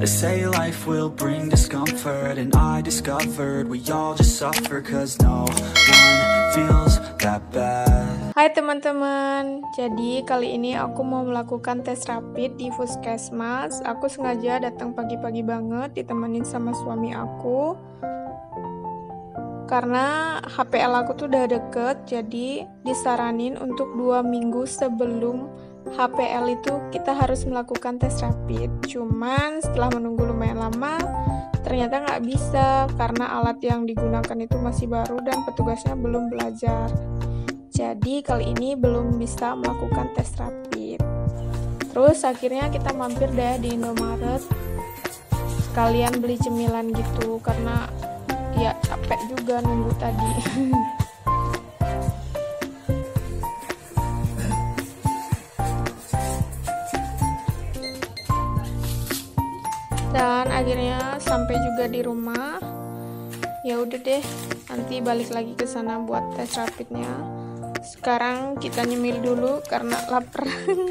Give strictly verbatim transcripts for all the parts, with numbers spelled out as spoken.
They say life will bring discomfort, and I discovered we all just suffer cause no one feels that bad. Hai teman-teman, jadi kali ini aku mau melakukan tes rapid di Puskesmas. Aku sengaja datang pagi-pagi banget ditemenin sama suami aku, karena H P L aku tuh udah deket, jadi disaranin untuk dua minggu sebelum H P L itu kita harus melakukan tes rapid. Cuman setelah menunggu lumayan lama, ternyata nggak bisa karena alat yang digunakan itu masih baru dan petugasnya belum belajar. Jadi kali ini belum bisa melakukan tes rapid. Terus akhirnya kita mampir deh di Indomaret, sekalian beli cemilan gitu karena ya capek juga nunggu tadi. Dan akhirnya sampai juga di rumah. Ya udah deh, nanti balik lagi ke sana buat tes rapidnya. Sekarang kita nyemil dulu karena lapar.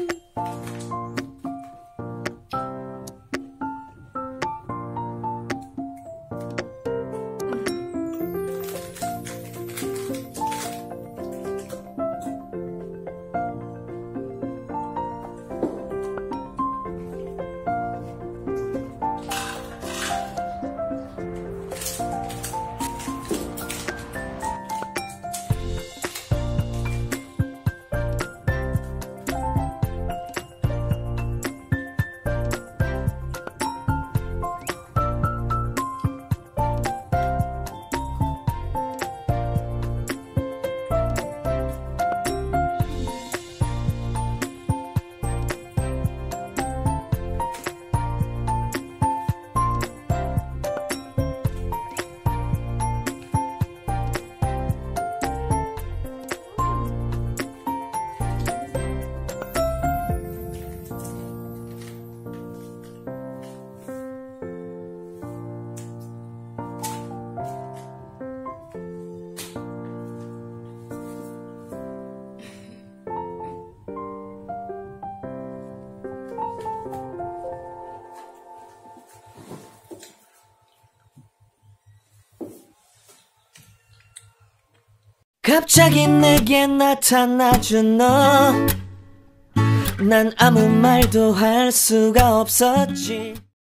갑자기 내게 나타나준 너, 난 아무 말도 할 수가 없었지.